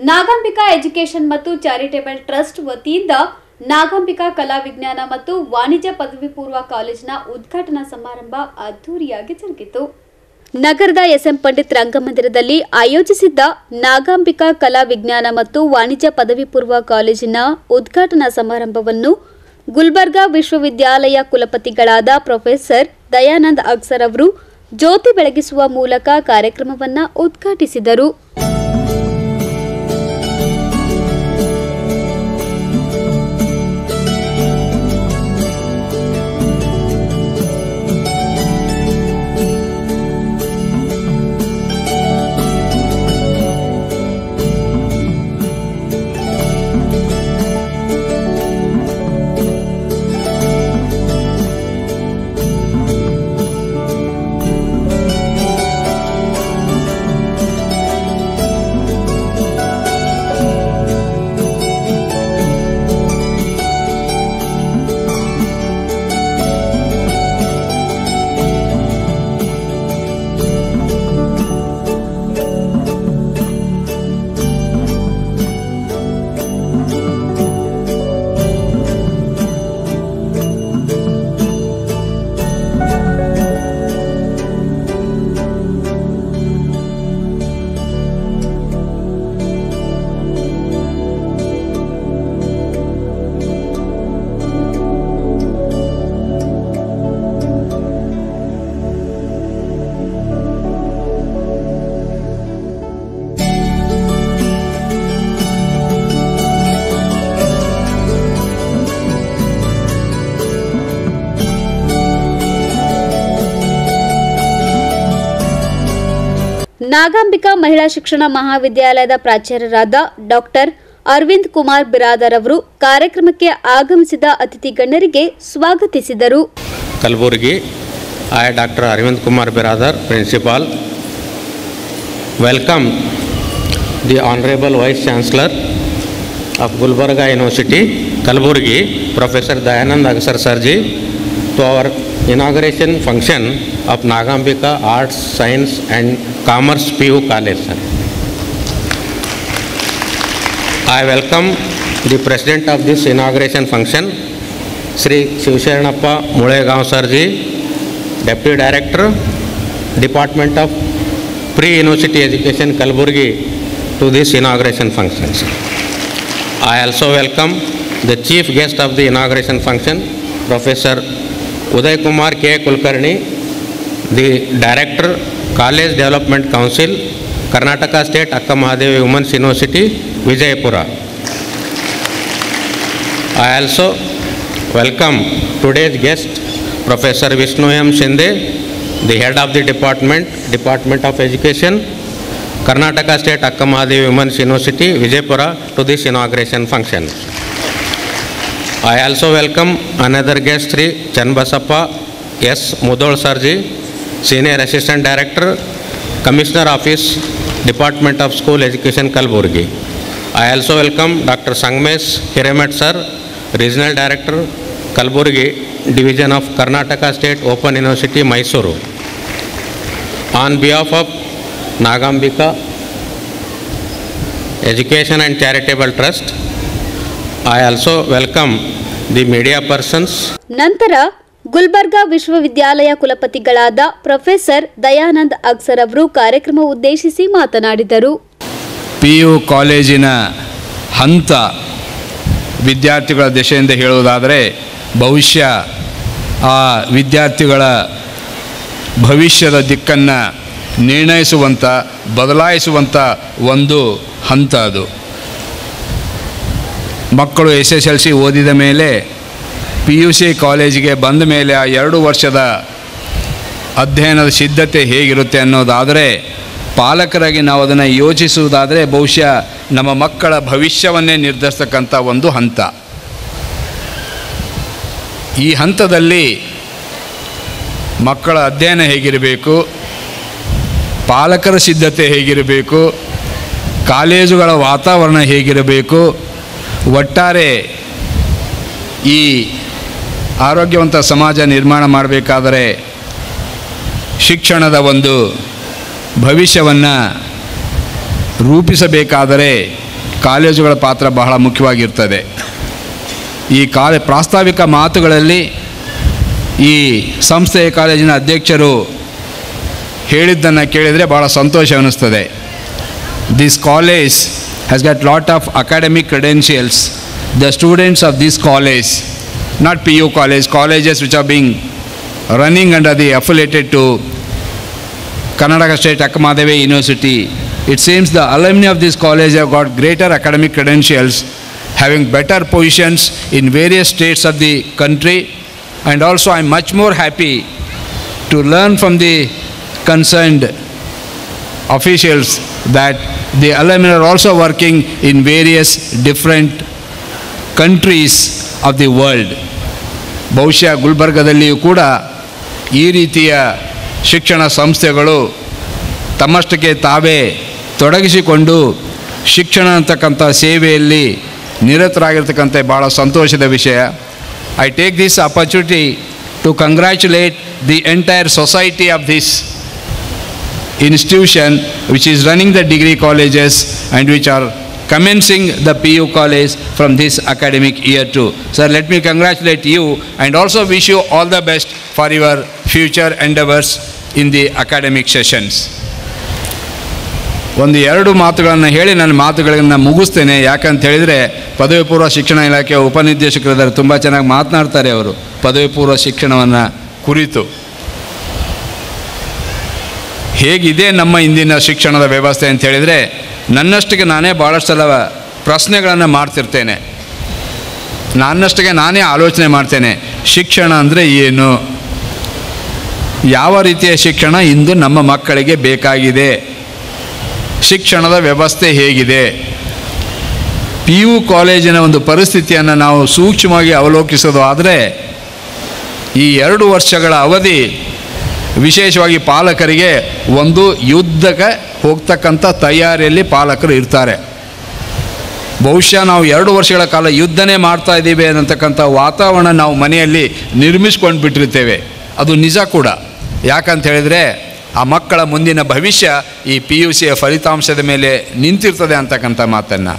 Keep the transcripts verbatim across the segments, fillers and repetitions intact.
Nagambika education ಮತ್ತು charitable trust ವತಿಯಿಂದ ನಾಗಾಂಬಿಕಾ ಕಲಾ ವಿಜ್ಞಾನ ಮತ್ತು ವಾಣಿಜ್ಯ ಪದವಿ ಪೂರ್ವ ಕಾಲೇಜಿನ ಉದ್ಘಾಟನಾ ಸಮಾರಂಭ ಅದ್ದೂರಿಯಾಗಿ ಜರುಗಿತು. ನಗರದ ಎಸ್ಎಂ ಪಂಡಿತ್ ರಂಗಮಂದಿರದಲ್ಲಿ ಆಯೋಜಿಸಿದ್ದ ನಾಗಾಂಬಿಕಾ ಕಲಾ ವಿಜ್ಞಾನ ಮತ್ತು ವಾಣಿಜ್ಯ ಪದವಿ ಪೂರ್ವ ಕಾಲೇಜಿನ ಉದ್ಘಾಟನಾ ಸಮಾರಂಭವನ್ನು ಗುಲ್ಬರ್ಗಾ ವಿಶ್ವವಿದ್ಯಾಲಯ ಕುಲಪತಿಗಳಾದ ಪ್ರೊಫೆಸರ್ ದಯಾನಂದ್ ಅಗ್ಸರ್ ಅವರು ಜ್ಯೋತಿ ಬೆಳಗಿಸುವ ಮೂಲಕ ಕಾರ್ಯಕ್ರಮವನ್ನು ಉದ್ಘಾಟಿಸಿದರು. ನಾಗಾಂಬಿಕಾ ಮಹಿಳಾ ಶಿಕ್ಷಣ ಮಹಾವಿದ್ಯಾಲಯದ ಪ್ರಾಚಾರ್ಯರಾದ ಡಾಕ್ಟರ್ ಅರವಿಂದ್ ಕುಮಾರ್ ಬಿರಾದರ್ ಅವರು ಕಾರ್ಯಕ್ರಮಕ್ಕೆ ಆಗಮಿಸಿದ ಅತಿಥಿ ಗಣ್ಯರಿಗೆ ಸ್ವಾಗತಿಸಿದರು. Kalaburagi I doctor Aravind Kumar Biradar principal welcome the honourable vice chancellor of Gulbarga University Kalaburagi professor Dayanand Agasar ಸರ್ಜಿ to our inauguration function of Nagambika Arts, Science and Commerce P U College. Sir. I welcome the President of this inauguration function, Sri Shivsharanappa Mulegaon Sarji, Deputy Director, Department of Pre-University Education, Kalaburgi, to this inauguration function. I also welcome the Chief Guest of the inauguration function, Professor Uday Kumar K. Kulkarni, the Director, College Development Council, Karnataka State Akka Mahadevi Women's University, Vijayapura. I also welcome today's guest, Professor Vishnu M. Shinde, the Head of the Department, Department of Education, Karnataka State Akka Mahadevi Women's University, Vijayapura, to this inauguration function. I also welcome another guest, Sri Chanbasappa S. Mudol Sarji, Senior Assistant Director, Commissioner Office, Department of School Education, Kalaburgi. I also welcome Doctor Sangmesh Hiramet Sir, Regional Director, Kalaburgi, Division of Karnataka State Open University, Mysuru. On behalf of Nagambika Education and Charitable Trust, I also welcome the media persons. ನಂತರ ಗುಲ್ಬರ್ಗಾ ವಿಶ್ವವಿದ್ಯಾಲಯ ಕುಲಪತಿಗಳಾದ professor Dayanand Agsar ಅವರು ಕಾರ್ಯಕ್ರಮ ಉದ್ದೇಶಿಸಿ ಮಾತನಾಡಿದರು. PU ಕಾಲೇಜಿನ ಹಂತ ವಿದ್ಯಾರ್ಥಿಗಳ ದಶೆಯಿಂದ ಹೇಳುವುದಾದರೆ ಬಹುಶಃ ಆ ವಿದ್ಯಾರ್ಥಿಗಳ ಭವಿಷ್ಯದ ದಿಕ್ಕನ್ನು ನಿರ್ಣಯಿಸುವಂಥ ಬದಲಾಯಿಸುವಂಥ ಒಂದು ಹಂತ ಅದು. ಮಕ್ಕಳು ಎಸ್ ಎಸ್ ಎಲ್ ಸಿ ಓದಿದ ಮೇಲೆ ಪಿ ಯು ಸಿ ಕಾಲೇಜಿಗೆ ಬಂದ ಮೇಲೆ ಆ ಎರಡು ವರ್ಷದ ಅಧ್ಯಯನದ ಸಿದ್ಧತೆ ಹೇಗಿರುತ್ತೆ ಅನ್ನೋದಾದರೆ ಪಾಲಕರಾಗಿ ನಾವು ಅದನ್ನು ಯೋಚಿಸುವುದಾದರೆ ಬಹುಶಃ ನಮ್ಮ ಮಕ್ಕಳ ಭವಿಷ್ಯವನ್ನೇ ನಿರ್ಧರಿಸ್ತಕ್ಕಂಥ ಒಂದು ಹಂತ. ಈ ಹಂತದಲ್ಲಿ ಮಕ್ಕಳ ಅಧ್ಯಯನ ಹೇಗಿರಬೇಕು, ಪಾಲಕರ ಸಿದ್ಧತೆ ಹೇಗಿರಬೇಕು, ಕಾಲೇಜುಗಳ ವಾತಾವರಣ ಹೇಗಿರಬೇಕು, ಒಟ್ಟಾರೆ ಈ ಆರೋಗ್ಯವಂತ ಸಮಾಜ ನಿರ್ಮಾಣ ಮಾಡಬೇಕಾದರೆ ಶಿಕ್ಷಣದ ಒಂದು ಭವಿಷ್ಯವನ್ನು ರೂಪಿಸಬೇಕಾದರೆ ಕಾಲೇಜುಗಳ ಪಾತ್ರ ಬಹಳ ಮುಖ್ಯವಾಗಿರ್ತದೆ. ಈ ಕಾಲೇ ಪ್ರಾಸ್ತಾವಿಕ ಮಾತುಗಳಲ್ಲಿ ಈ ಸಂಸ್ಥೆಯ ಕಾಲೇಜಿನ ಅಧ್ಯಕ್ಷರು ಹೇಳಿದ್ದನ್ನು ಕೇಳಿದರೆ ಭಾಳ ಸಂತೋಷ ಅನ್ನಿಸ್ತದೆ. This college has got lot of academic credentials. The students of this college, not P U college, colleges which are being running under the affiliated to Karnataka State Akkamadavi University, it seems the alumni of this college have got greater academic credentials, having better positions in various states of the country. And also I am much more happy to learn from the concerned officials that the alumni are also working in various different countries of the world. ಬಹುಶಃ ಗುಲ್ಬರ್ಗದಲ್ಲಿಯೂ ಕೂಡ ಈ ರೀತಿಯ ಶಿಕ್ಷಣ ಸಂಸ್ಥೆಗಳು ತಮ್ಮಷ್ಟಕ್ಕೆ ತಾವೇ ತೊಡಗಿಸಿಕೊಂಡು ಶಿಕ್ಷಣ ಅಂತಕ್ಕಂಥ ಸೇವೆಯಲ್ಲಿ ನಿರತರಾಗಿರ್ತಕ್ಕಂಥ ಭಾಳ ಸಂತೋಷದ ವಿಷಯ. I take this opportunity to congratulate the entire society of this institution which is running the degree colleges and which are commencing the P U college from this academic year too. Sir, let me congratulate you and also wish you all the best for your future endeavors in the academic sessions. ಒಂದು ಎರಡು ಮಾತುಗಳನ್ನು ಹೇಳಿ ನನ್ನ ಮಾತುಗಳನ್ನು ಮುಗಿಸ್ತೇನೆ. ಯಾಕಂತ ಹೇಳಿದರೆ ಪದವಿ ಪೂರ್ವ ಶಿಕ್ಷಣ ಇಲಾಖೆಯ ಉಪನಿರ್ದೇಶಕರಿದ್ದಾರೆ, ತುಂಬ ಚೆನ್ನಾಗಿ ಮಾತನಾಡ್ತಾರೆ ಅವರು ಪದವಿ ಪೂರ್ವ ಶಿಕ್ಷಣವನ್ನು ಕುರಿತು. ಹೇಗಿದೆ ನಮ್ಮ ಇಂದಿನ ಶಿಕ್ಷಣದ ವ್ಯವಸ್ಥೆ ಅಂತ ಹೇಳಿದರೆ, ನನ್ನಷ್ಟಿಗೆ ನಾನೇ ಭಾಳಷ್ಟು ಸಲ ಪ್ರಶ್ನೆಗಳನ್ನು ಮಾಡ್ತಿರ್ತೇನೆ, ನನ್ನಷ್ಟಿಗೆ ನಾನೇ ಆಲೋಚನೆ ಮಾಡ್ತೇನೆ. ಶಿಕ್ಷಣ ಅಂದರೆ ಏನು, ಯಾವ ರೀತಿಯ ಶಿಕ್ಷಣ ಇಂದು ನಮ್ಮ ಮಕ್ಕಳಿಗೆ ಬೇಕಾಗಿದೆ, ಶಿಕ್ಷಣದ ವ್ಯವಸ್ಥೆ ಹೇಗಿದೆ. ಪಿ ಯು ಕಾಲೇಜಿನ ಒಂದು ಪರಿಸ್ಥಿತಿಯನ್ನು ನಾವು ಸೂಕ್ಷ್ಮವಾಗಿ ಅವಲೋಕಿಸೋದು ಆದರೆ, ಈ ಎರಡು ವರ್ಷಗಳ ಅವಧಿ ವಿಶೇಷವಾಗಿ ಪಾಲಕರಿಗೆ ಒಂದು ಯುದ್ಧಕ್ಕೆ ಹೋಗ್ತಕ್ಕಂಥ ತಯಾರಿಯಲ್ಲಿ ಪಾಲಕರು ಇರ್ತಾರೆ. ಬಹುಶಃ ನಾವು ಎರಡು ವರ್ಷಗಳ ಕಾಲ ಯುದ್ಧನೇ ಮಾಡ್ತಾ ಇದ್ದೀವಿ ಅನ್ನತಕ್ಕಂಥ ವಾತಾವರಣ ನಾವು ಮನೆಯಲ್ಲಿ ನಿರ್ಮಿಸ್ಕೊಂಡು ಬಿಟ್ಟಿರ್ತೇವೆ. ಅದು ನಿಜ ಕೂಡ. ಯಾಕಂತ ಹೇಳಿದರೆ ಆ ಮಕ್ಕಳ ಮುಂದಿನ ಭವಿಷ್ಯ ಈ ಪಿ ಯು ಸಿಯ ಫಲಿತಾಂಶದ ಮೇಲೆ ನಿಂತಿರ್ತದೆ ಅಂತಕ್ಕಂಥ ಮಾತನ್ನು.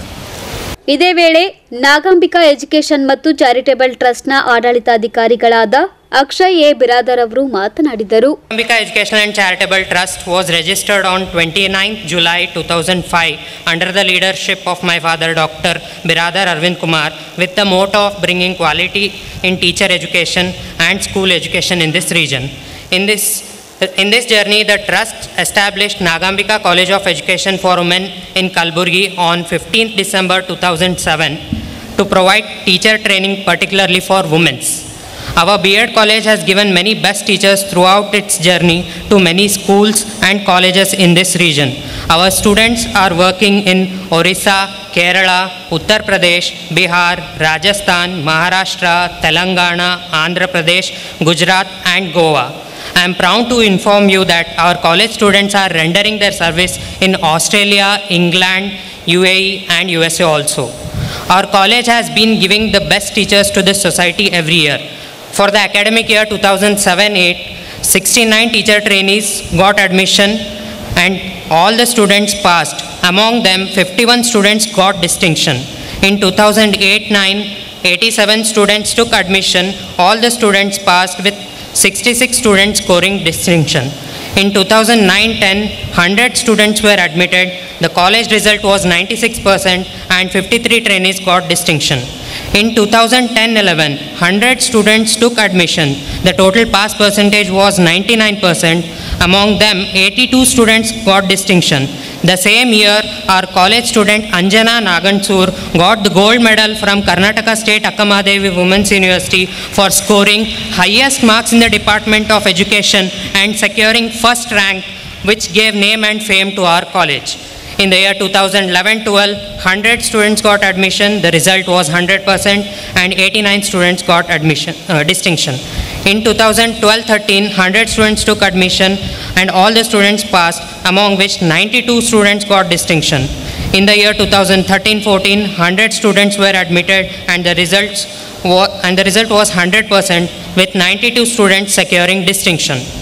ಇದೇ ವೇಳೆ ನಾಗಾಂಬಿಕಾ ಎಜುಕೇಷನ್ ಮತ್ತು ಚಾರಿಟೇಬಲ್ ಟ್ರಸ್ಟ್ನ ಆಡಳಿತಾಧಿಕಾರಿಗಳಾದ ಅಕ್ಷಯ್ ಎ ಬಿರಾದರ್ ಅವರು ಮಾತನಾಡಿದರು. Nagamika Educational and Charitable Trust was registered on twenty-ninth July two thousand five under the leadership of my father Doctor Biradar Arvind Kumar with the motto of bringing quality in teacher education and school education in this region. In this In this journey, the trust established Nagambika College of Education for Women in Kalburgi on fifteenth December two thousand seven to provide teacher training particularly for women. Our B Ed college has given many best teachers throughout its journey to many schools and colleges in this region. Our students are working in Orissa, Kerala, Uttar Pradesh, Bihar, Rajasthan, Maharashtra, Telangana, Andhra Pradesh, Gujarat and Goa. I am proud to inform you that our college students are rendering their service in Australia, England, U A E and U S A also. Our college has been giving the best teachers to the society every year. For the academic year two thousand seven eight, sixty-nine teacher trainees got admission and all the students passed. Among them, fifty-one students got distinction. In two thousand eight nine, eighty-seven students took admission. All the students passed with sixty-six students scoring distinction. In two thousand nine ten, one hundred students were admitted. The college result was ninety-six percent and fifty-three trainees got distinction. In two thousand ten eleven, one hundred students took admission. The total pass percentage was ninety-nine percent. Among them, eighty-two students got distinction. The same year, our college student Anjana Nagansoor got the gold medal from Karnataka State Akkamadavi Women's University for scoring highest marks in the Department of Education and securing first rank, which gave name and fame to our college. In the year two thousand eleven twelve, one hundred students got admission. The result was one hundred percent and eighty-nine students got admission uh, distinction. In two thousand twelve thirteen, one hundred students took admission and all the students passed, among which ninety-two students got distinction. In the year two thousand thirteen fourteen, one hundred students were admitted and the results wa- and the result was one hundred percent with ninety-two students securing distinction.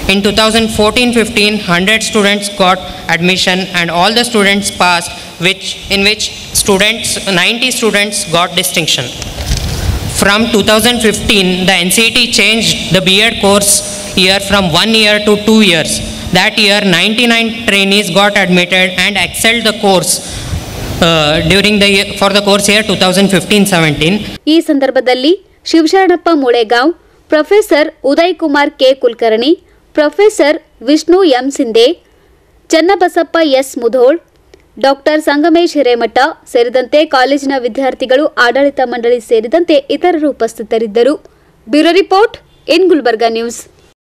In two thousand fourteen fifteen, one hundred students got admission and all the students passed, which, in which students, ninety students got distinction. From two thousand fifteen, the N C E T changed the B Ed course year from one year to two years. That year, ninety-nine trainees got admitted and excelled the course uh, during the year, for the course year two thousand fifteen seventeen. ಈ ಸಂದರ್ಭದಲ್ಲಿ Shivasharanappa Mulegaon, professor Uday Kumar K Kulkarni, professor Vishnu M Shinde, Channabasappa S Mudhol, doctor Sangamesh Hiremath ಸೇರಿದಂತೆ ಕಾಲೇಜಿನ ವಿದ್ಯಾರ್ಥಿಗಳು, ಆಡಳಿತ ಮಂಡಳಿ ಸೇರಿದಂತೆ ಇತರರು ಉಪಸ್ಥಿತರಿದ್ದರು. Bureau report in Gulbarga news.